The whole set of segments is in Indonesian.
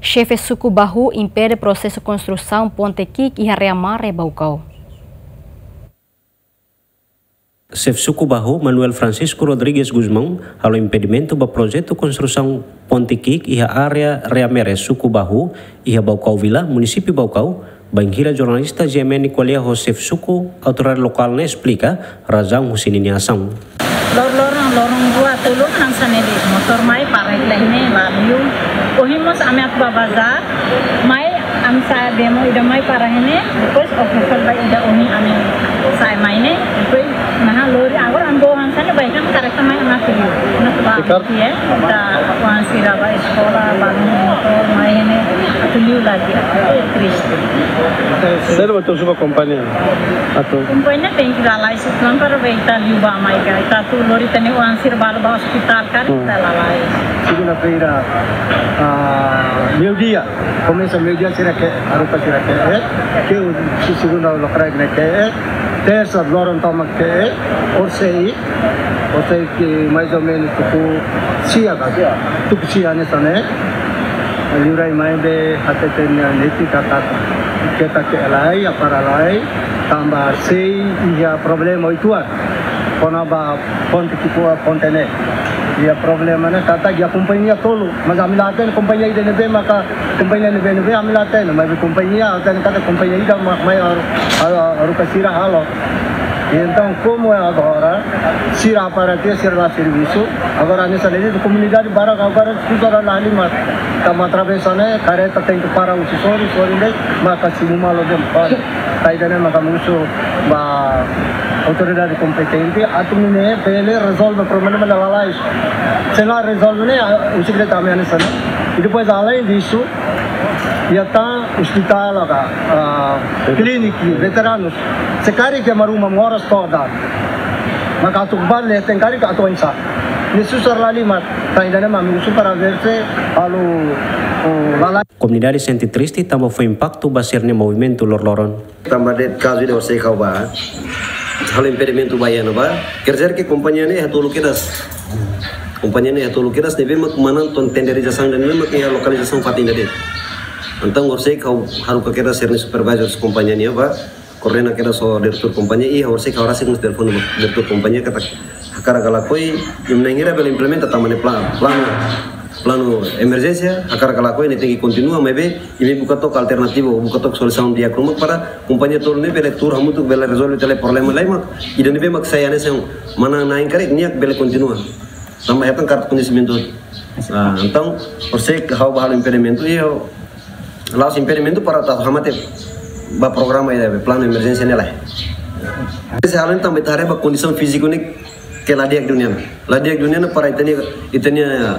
Chefe suku Bahu impede processo construção ponte Kik e Hareamare Baucau. Chefe suku Bahu Manuel Francisco Rodrigues Guzmão halo impedimento ba projeto construção ponte Kik e área Reamere suku Bahu e Baucau Vila, município Baucau. Banhira jornalista GMN Kualia Josef Suku, autoridade local ne explica razão husini ação. Lorong dua tulung nang saneli motor mai parai lehne lalu ohimos amet babazar mai am sa demo ida mai parahene depois official bai ida oni ame sai mai ne depois nah lori agor ambo hansane bai kan karakter mai na tuju na ba ya da wan siraba sekolah bangun motor mai ne tuju lagi triste. Ser betul semua kompanya atau kompanya thank you lalai situan para baita liuba mai ga ita tu lori tani wan sirba ba hospital kan ita lalai siguna feira media começa media será que arupa será que o segunda lokrai ne que terça lorong tamak que sei que mais ou menos tu sia nessa né liurai mai be hateten neti kata kita ke lai para lai tambah sei ia problema itu kona ba ponte tipo ponte ne ia problema ne kata dia companhia tolo mas amilaten companhia ide nebe maka companhia nebe amilaten mas companhia dan kata companhia ida mai arupa sira halo. Então, como é agora, sira para ter serviço, agora nessa lei de comunidade barra agora tudo lá ali mas estamos atravessando careta tem que parar o sori maka simuma lo dem para kaidane maka musuh ba autoridade competente atau ini pele resolve problema da lalai setelah resolve ne o secretário ne sana depois além disso ia tá hospital aga clínica veteranos sekali ke maruma moras toda maka tu bale tengkari ka tu insa nisusar lali mat kaidane mamusu para verse alu lalai. Comunidade sente triste também foi impacto basirnya movimento lor-loron. Tambah det caso de você kauba hal impedimento baiano ba kerja ke kompannya ne hatulu kidas kompannya ne hatulu kidas ne bemak manan ton tenderização dan bemak ya lokalização fatin dade antang você kau haru ka kira serni supervisor kompannya ne ba korena kira so direktur kompannya i você kau rasa mus telefon direktur kompannya kata hakara kala koi imnengira bel implementa tamane plano emergência akar kalakoi ne tengi continua mebe ini buka tok alternativo buka tok solução dia krumuk para kompannya tol ne bele tur hamu tuk bele resolve tele problema lai mak ida ne be mak saya ne sang mana nain kare niak bele continua tambah hatang kartu conhecimento então você hau bahal impedimento eu laos impedimento para ta hamate ba programa ida be plano emergência ne lai esse halen tambah tare ba condição físico ne ke ladiak dunia para itania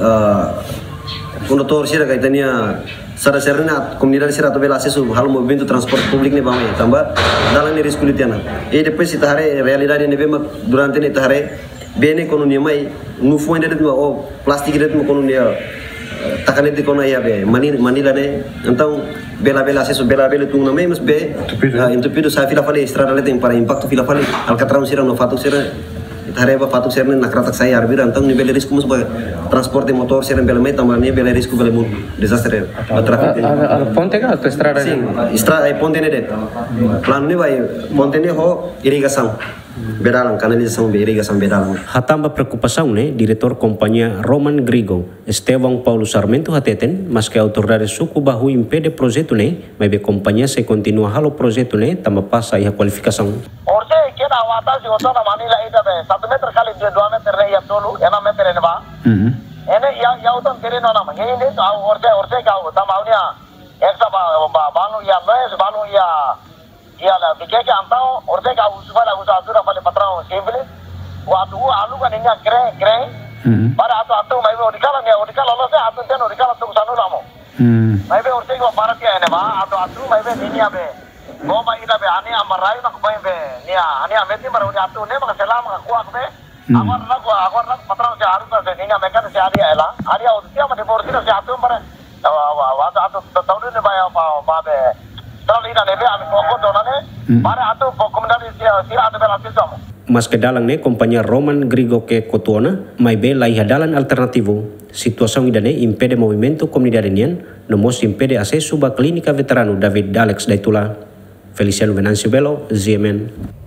condutor sira kaitania sara-sarana comunidade sira to bela acesso hal movimento transporte público ne bamai tambah dalam ni risco litiana e depois itahare realidade ne bema durante ne itahare bene economia mai nu foi de o plastic de economia takane de kona ya be manila ne então bela acesso bela tu na mai mas be entupido sa fila fale estrada le tem para impacto fila fale alcatraz sira no fato sira itahare ba fato sira ne nakratak saya arbir antang ni bela risco mas ba transporte motor sira bela mai tambah ni bela risco bela mun desastre traffic ponte ka atau estrada sim estrada ai ponte ne de plano ni vai ponte ne ho irrigação bedalang kanalisasi irrigação bedalang. Hatamba preocupação ne diretor companhia Roman Grigo Estevão Paulo Sarmento hateten mas que autoridade suku Bahu impede projeto ne mas companhia se continua halo projeto ne tambah passa ia qualificação. Orse kena awata si oto na manila ida be 1 meter kali 2 meter ne ya dulu ena meter ne ba ene ya uton kiri no nama ini to orse ka tamaunya eksa ba banu ya mes banu ya la dike ke antao orse ka usufala usatu da pale patrão simples watu alu kan inga gre para atu mai odikala lo se atu ten odikala tu sanu lamo mai be orse ko parati ene ba atu mai be niya be go mai ida be ani amarai nak mai be niya ani ameti maru atu ne maka selam ka kuak be agor nak patrão se aru ka niya mekan se ari ela ari utia ma de orse se atu mare wa atu tahu ne ba be Kalau ini nebe ami pokok donane, para atu komunidade sira atu bela sistem. mas ke dalang ne kompanhia Roman Grigo ke Cotuona, mai be lai hadalan alternativo. Situação idane impede movimento comunidade nian, no mos impede acesso ba clínica veterano David Alex Daitula. Feliciano Venancio Belo, ZMN.